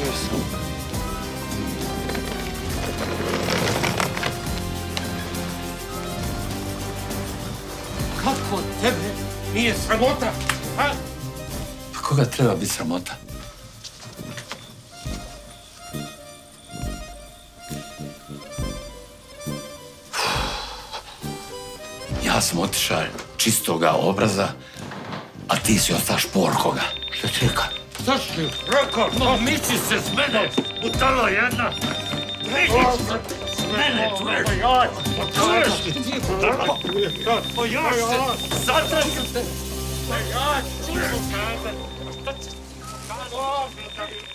Kako tebe nije sramota? Pa koga treba biti sramota? Ja sam otišao čistoga obraza, a ti si ostao šporkoga. Što ti rekao? Što si rekao? No, miči se s mene, utalo jedna. Miči se s mene, čuješ? Čuješ li ti? Pojaš se, zatražim te. Čuješ li?